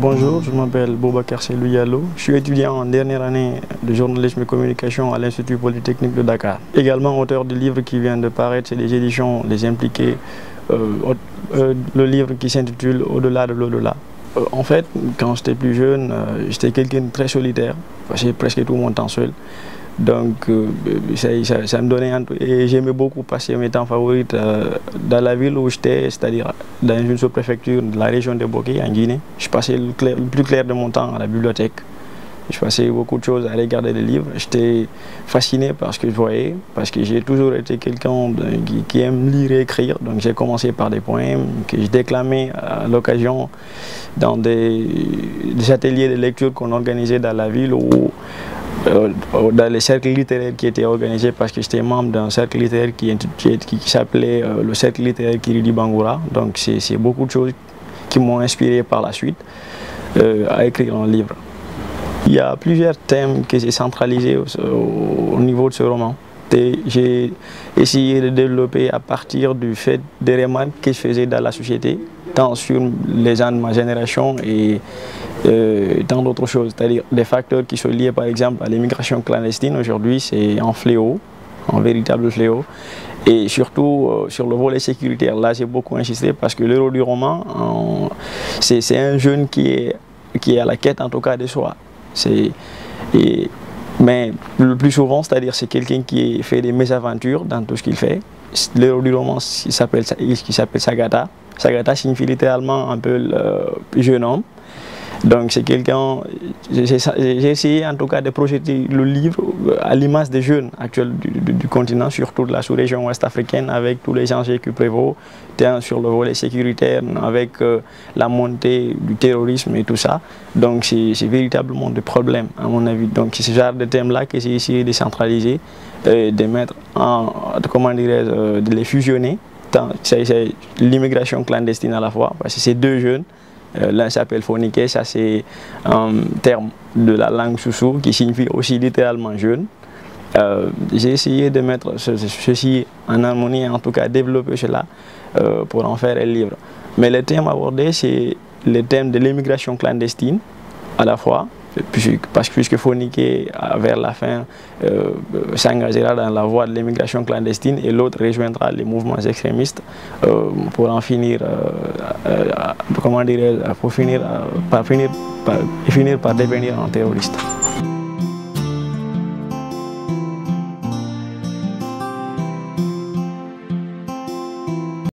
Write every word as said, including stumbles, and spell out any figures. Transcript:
Bonjour, je m'appelle Boubacar Selou Diallo. Je suis étudiant en dernière année de journalisme et communication à l'Institut Polytechnique de Dakar. Également auteur du livre qui vient de paraître chez les éditions Les Impliqués, euh, euh, le livre qui s'intitule Au-delà de l'au-delà. Euh, en fait, quand j'étais plus jeune, euh, j'étais quelqu'un de très solitaire, passé presque tout mon temps seul. Donc euh, ça, ça, ça me donnait un... Et j'aimais beaucoup passer mes temps favoris euh, dans la ville où j'étais, c'est-à-dire dans une sous-préfecture de la région de Boké, en Guinée. Je passais le, clair, le plus clair de mon temps à la bibliothèque. Je passais beaucoup de choses à regarder des livres. J'étais fasciné par ce que je voyais, parce que j'ai toujours été quelqu'un qui, qui aime lire et écrire. Donc j'ai commencé par des poèmes que je déclamais à l'occasion dans des, des ateliers de lecture qu'on organisait dans la ville où Euh, dans les cercles littéraires qui étaient organisés, parce que j'étais membre d'un cercle littéraire qui, qui, qui, qui s'appelait euh, le cercle littéraire Kiridi Bangoura. Donc c'est beaucoup de choses qui m'ont inspiré par la suite euh, à écrire un livre. Il y a plusieurs thèmes que j'ai centralisés au, au, au niveau de ce roman. J'ai essayé de développer à partir du fait des remarques que je faisais dans la société, tant sur les gens de ma génération et euh, tant d'autres choses, c'est-à-dire des facteurs qui sont liés par exemple à l'immigration clandestine. Aujourd'hui, c'est un fléau, un véritable fléau. Et surtout euh, sur le volet sécuritaire, là j'ai beaucoup insisté parce que l'héros du roman, euh, c'est un jeune qui est, qui est à la quête en tout cas de soi. Et, mais le plus souvent, c'est-à-dire c'est quelqu'un qui fait des mésaventures dans tout ce qu'il fait. L'héros du roman s'appelle Sagata. Sagata signifie littéralement un peu le jeune homme. Donc c'est quelqu'un, j'ai essayé en tout cas de projeter le livre à l'image des jeunes actuels du, du, du continent, surtout de la sous-région ouest africaine, avec tous les enjeux qui prévaut, sur le volet sécuritaire, avec euh, la montée du terrorisme et tout ça. Donc c'est véritablement des problèmes à mon avis. Donc c'est ce genre de thèmes-là que j'ai essayé de centraliser, euh, de mettre en, comment dirais-je, euh, de les fusionner. C'est l'immigration clandestine à la fois, parce que c'est deux jeunes. Euh, L'un s'appelle Fonike, ça c'est un terme de la langue soussou qui signifie aussi littéralement jeune. Euh, J'ai essayé de mettre ce, ceci en harmonie, en tout cas développer cela euh, pour en faire un livre. Mais le thème abordé, c'est le thème de l'immigration clandestine à la fois, parce que puisque Fonike, vers la fin, euh, s'engagera dans la voie de l'immigration clandestine et l'autre rejoindra les mouvements extrémistes euh, pour en finir, euh, euh, comment dire, pour finir, euh, par finir, par, finir par devenir un terroriste.